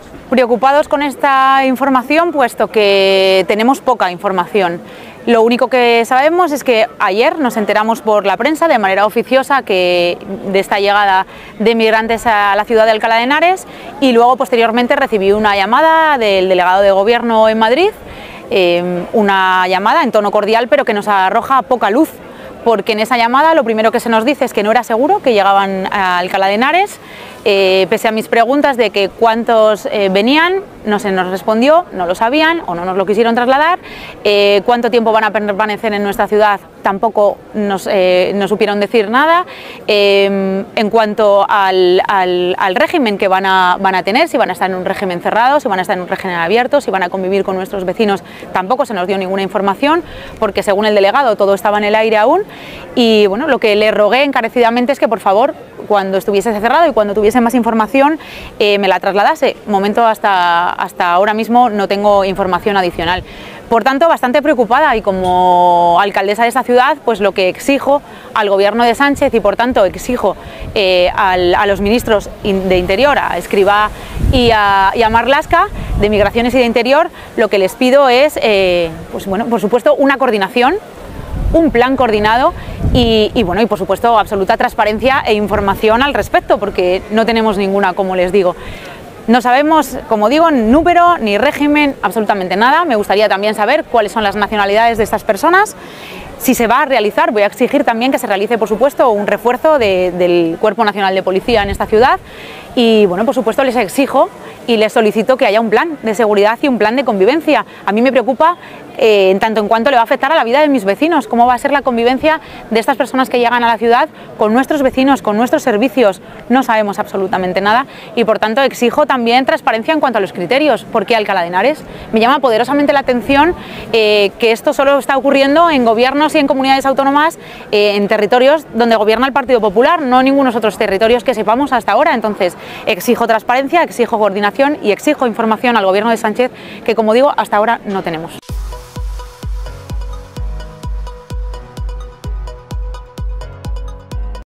Preocupados con esta información, puesto que tenemos poca información. Lo único que sabemos es que ayer nos enteramos por la prensa de manera oficiosa de esta llegada de migrantes a la ciudad de Alcalá de Henares, y luego posteriormente recibí una llamada del delegado de Gobierno en Madrid, una llamada en tono cordial pero que nos arroja poca luz, porque en esa llamada lo primero que se nos dice es que no era seguro que llegaban a Alcalá de Henares. Pese a mis preguntas de que cuántos venían, no se nos respondió, no lo sabían o no nos lo quisieron trasladar. Cuánto tiempo van a permanecer en nuestra ciudad, tampoco nos supieron decir nada. En cuanto al régimen que van a tener, si van a estar en un régimen cerrado, si van a estar en un régimen abierto, si van a convivir con nuestros vecinos, tampoco se nos dio ninguna información, porque según el delegado todo estaba en el aire aún. Y bueno, lo que le rogué encarecidamente es que por favor, cuando estuviese cerrado y cuando tuviese más información, me la trasladase. Momento hasta ahora mismo no tengo información adicional. Por tanto, bastante preocupada, y como alcaldesa de esta ciudad, pues lo que exijo al gobierno de Sánchez, y por tanto exijo a los ministros de Interior, a Escrivá y a Marlaska, de Migraciones y de Interior, lo que les pido es, pues bueno, por supuesto, una coordinación, un plan coordinado y por supuesto absoluta transparencia e información al respecto, porque no tenemos ninguna, como les digo. No sabemos, como digo, número ni régimen, absolutamente nada. Me gustaría también saber cuáles son las nacionalidades de estas personas. Si se va a realizar, voy a exigir también que se realice, por supuesto, un refuerzo del Cuerpo Nacional de Policía en esta ciudad. Y bueno, por supuesto, les exijo y les solicito que haya un plan de seguridad y un plan de convivencia. A mí me preocupa en tanto en cuanto le va a afectar a la vida de mis vecinos, cómo va a ser la convivencia de estas personas que llegan a la ciudad con nuestros vecinos, con nuestros servicios. No sabemos absolutamente nada y por tanto exijo también transparencia en cuanto a los criterios. ¿Por qué Alcalá de Henares? Me llama poderosamente la atención que esto solo está ocurriendo en gobiernos y en comunidades autónomas, en territorios donde gobierna el Partido Popular, no en ningunos otros territorios que sepamos hasta ahora. Entonces exijo transparencia, exijo coordinación y exijo información al gobierno de Sánchez que, como digo, hasta ahora no tenemos.